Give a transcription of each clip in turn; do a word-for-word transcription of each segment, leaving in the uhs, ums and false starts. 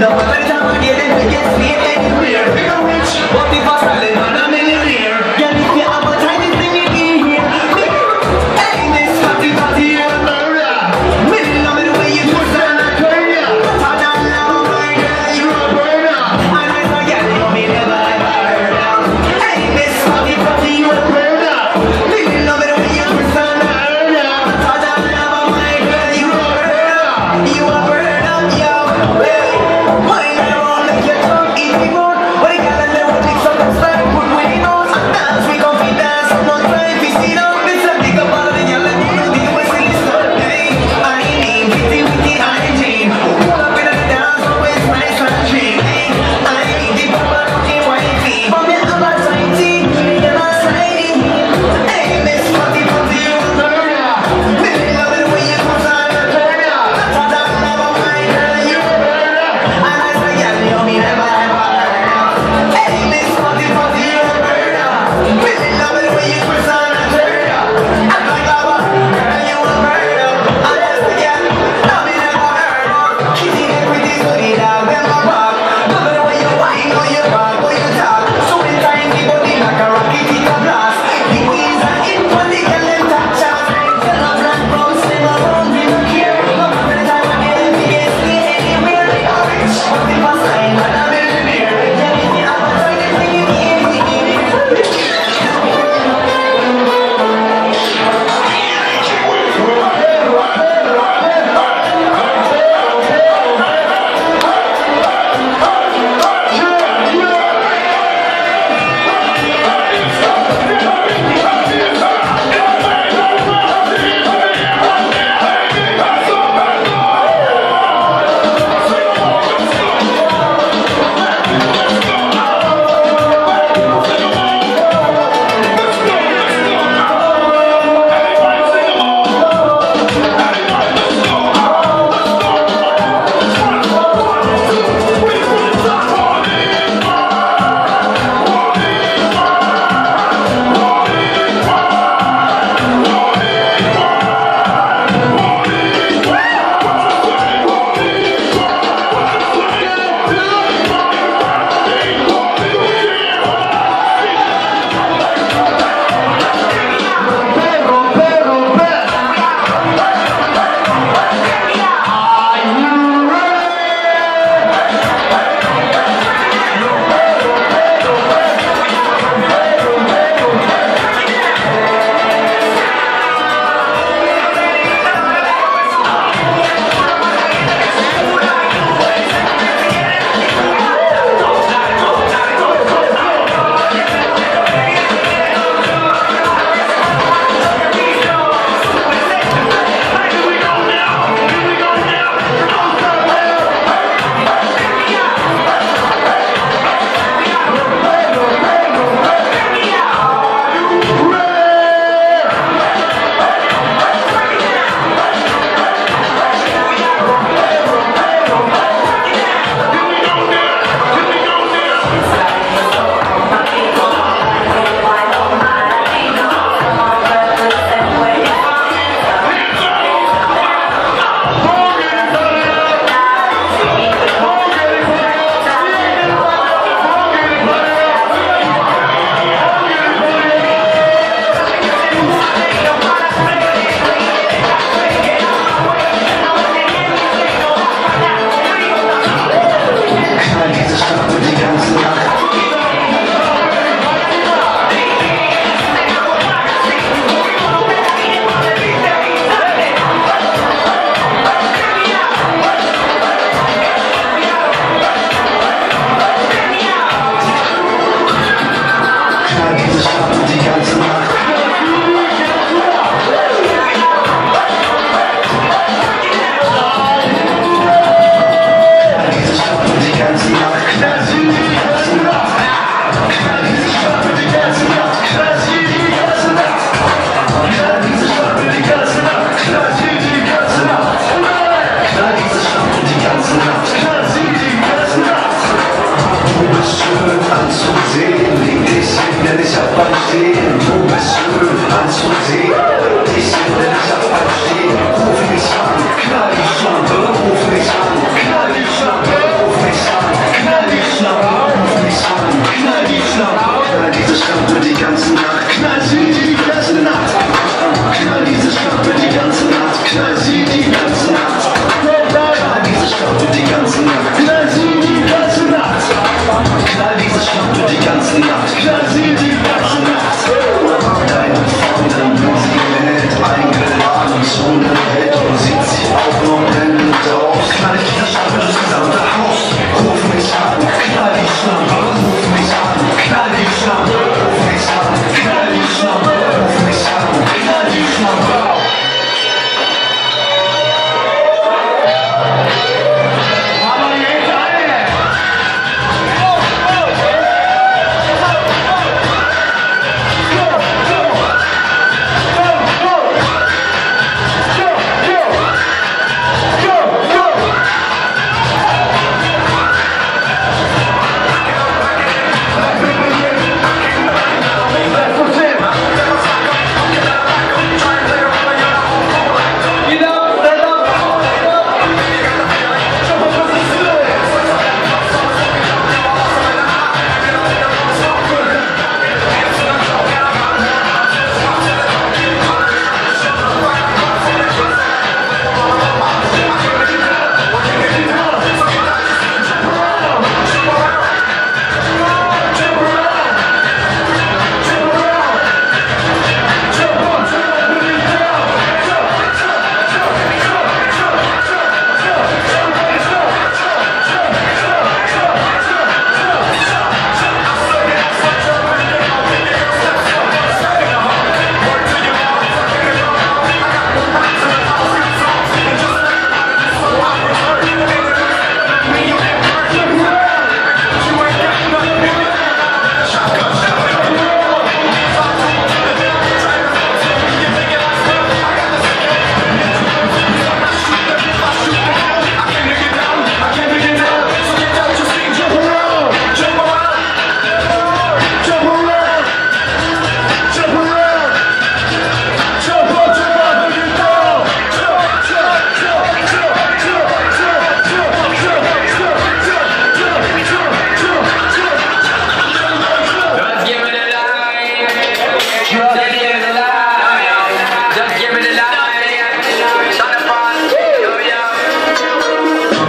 No matter time I get it, we get sweet anywhere. We go rich, but if I sell it, man, I'm in the rear. Girl, if you have a tiny thing in here, hey, Miss Fatty Fatty, you're a murder. Me love it the way you twist and I turn ya. I don't love my girl, you're a burner. And I forget, you me never ever heard of. Hey, Miss Fatty Fatty, you're a burner. Me love it the way you twist and I turn ya. I don't love my girl, you're a burner. You a burner, yo. Why not make your tongue eat me more? What you gotta do with me, so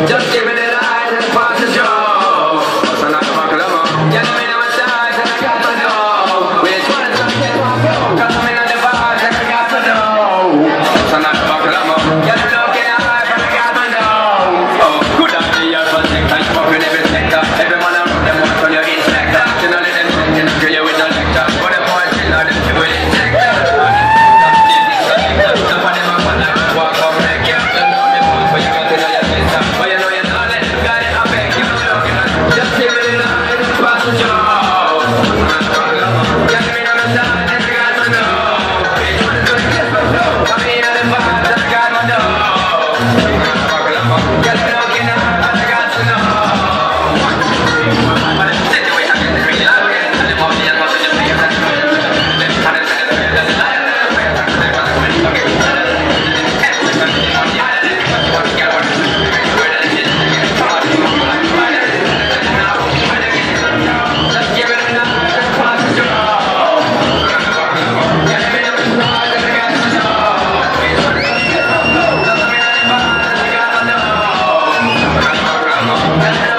Just give me the light and pass the joe. So now come on, come on. You know me know my size and I got to know which one is gonna get my flow. Cause I'm in on the vibes and I got to know. So now come on, come on. You're looking high but I got to know. Oh, good idea for six times fucking every sector. Every man around them wants on your inspector. You know let them think you know kill you with no lecture. But them boys chill out them to with inspector. Some of them are fun like walk up neck. You know me boys but you got to know your sister. But you know you don't let them got it. I beg you looking at. Just give me the light and pass the joe. Get me on the side and I got to know. Which one is gonna get my flow? Come in on the vibes and I got to know. Get me looking at and I got to know. But it's the way I get the green light again. And the money and what's in your face. Let's turn it to the way that the light and the way that the way that the way that the way that Let's